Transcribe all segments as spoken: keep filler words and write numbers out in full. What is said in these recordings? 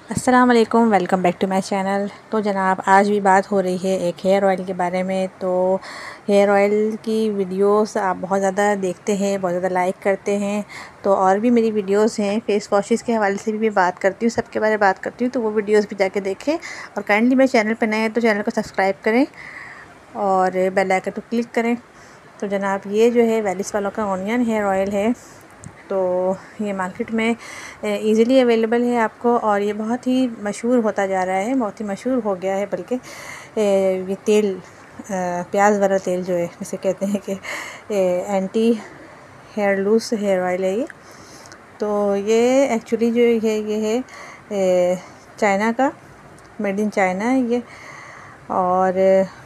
अस्सलाम वालेकुम, welcome back to my channel. तो जनाब आज भी बात हो रही है एक हेयर ऑयल के बारे में। तो हेयर ऑयल की वीडियोस आप बहुत ज़्यादा देखते हैं, बहुत ज़्यादा लाइक करते हैं। तो और भी मेरी वीडियोस हैं, फेस वॉशेस के हवाले से भी मैं बात करती हूँ, सबके बारे में बात करती हूँ। तो वो वीडियोस भी जाके देखें और काइंडली मेरे चैनल पर नए हैं तो चैनल को सब्सक्राइब करें और बेल आइकन को क्लिक करें। तो जनाब ये जो है वैलिस वालों का ऑनियन हेयर ऑयल है। तो ये मार्केट में इजीली अवेलेबल है आपको और ये बहुत ही मशहूर होता जा रहा है, बहुत ही मशहूर हो गया है। बल्कि ये तेल प्याज वाला तेल जो है, जिसे कहते हैं कि anti hair loose hair oil है ये। तो ये एक्चुअली जो है ये है चाइना का, मेड इन चाइना है ये। और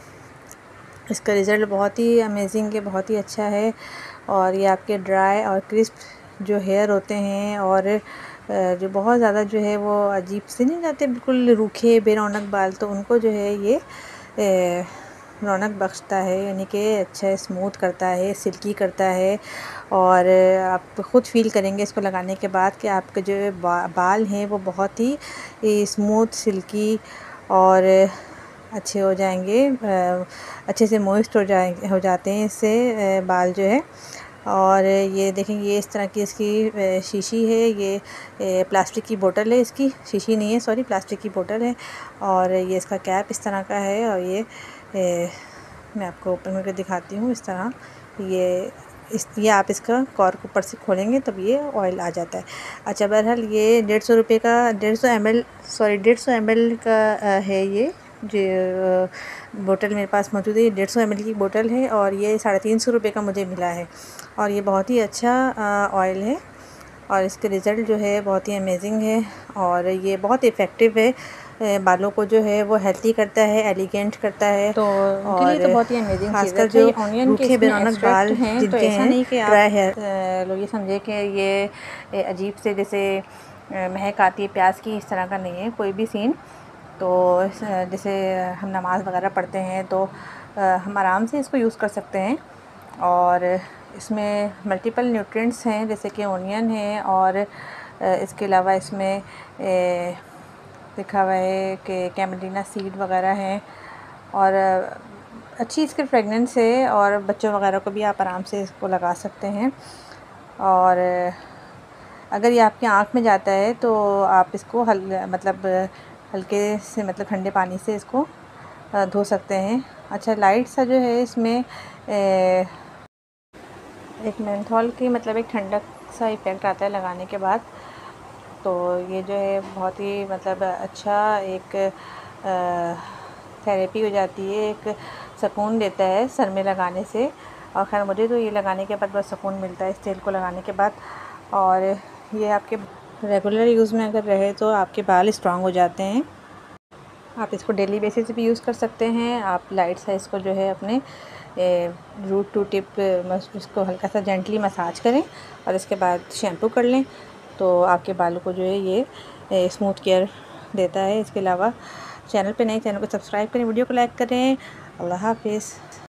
इसका रिज़ल्ट बहुत ही अमेजिंग है, बहुत ही अच्छा है। और ये आपके ड्राई और क्रिस्प जो हेयर होते हैं और जो बहुत ज़्यादा जो है वो अजीब से नहीं जाते, बिल्कुल रूखे बेरौनक बाल, तो उनको जो है ये रौनक बख्शता है, यानी कि अच्छा स्मूथ करता है, सिल्की करता है। और आप ख़ुद फील करेंगे इसको लगाने के बाद कि आपके जो बा, बाल हैं वो बहुत ही स्मूथ, सिल्की और अच्छे हो जाएंगे, अच्छे से मॉइस्ट हो जाएंगे हो जाते हैं इससे बाल जो है। और ये देखेंगे ये इस तरह की इसकी शीशी है, ये प्लास्टिक की बोतल है, इसकी शीशी नहीं है सॉरी प्लास्टिक की बोतल है। और ये इसका कैप इस तरह का है और ये ए, मैं आपको ओपन करके दिखाती हूँ इस तरह। ये इस ये आप इसका कॉर्क ऊपर से खोलेंगे तब ये ऑयल आ जाता है। अच्छा बहरहाल ये डेढ़ सौ रुपये का डेढ़ सौ एम एल सॉरी डेढ़ सौ एम एल का है ये जो बोतल मेरे पास मौजूद है। ये डेढ़ सौ एम एल की बोतल है और ये साढ़े तीन सौ रुपये का मुझे मिला है। और ये बहुत ही अच्छा ऑयल है और इसके रिज़ल्ट जो है बहुत ही अमेजिंग है और ये बहुत इफ़ेक्टिव है। बालों को जो है वो हेल्थी करता है, एलिगेंट करता है। तो उनके लिए तो बहुत ही अमेजिंग चीज़ है। जो ऑनियन के बेरौनक बाल हैं तो जिनके ऐसा नहीं कि ड्राई आप हेयर लोग ये समझे कि ये अजीब से जैसे महक आती है प्याज की, इस तरह का नहीं है कोई भी सीन। तो जैसे हम नमाज़ वगैरह पढ़ते हैं तो हम आराम से इसको यूज़ कर सकते हैं। और इसमें मल्टीपल न्यूट्रिएंट्स हैं जैसे कि ऑनियन है और इसके अलावा इसमें लिखा हुआ है कि कैमेलिना सीड वगैरह हैं और अच्छी इसकी फ्रेगनेंस है और बच्चों वगैरह को भी आप आराम से इसको लगा सकते हैं। और अगर ये आपकी आँख में जाता है तो आप इसको हल मतलब हल्के से मतलब ठंडे पानी से इसको धो सकते हैं। अच्छा लाइट सा जो है इसमें ए, एक मेंथॉल की मतलब एक ठंडक सा इफ़ेक्ट आता है लगाने के बाद। तो ये जो है बहुत ही मतलब अच्छा एक थेरेपी हो जाती है, एक सुकून देता है सर में लगाने से। और ख़ैर मुझे तो ये लगाने के बाद बहुत सुकून मिलता है इस तेल को लगाने के बाद। और ये आपके रेगुलर यूज़ में अगर रहे तो आपके बाल स्ट्रॉन्ग हो जाते हैं। आप इसको डेली बेसिस पे भी यूज़ कर सकते हैं। आप लाइट सा इसको जो है अपने रूट टू टिप इसको हल्का सा जेंटली मसाज करें और इसके बाद शैम्पू कर लें तो आपके बालों को जो है ये स्मूथ केयर देता है। इसके अलावा चैनल पे नए चैनल को सब्सक्राइब करें, वीडियो को लाइक करें। अल्लाह हाफिज़।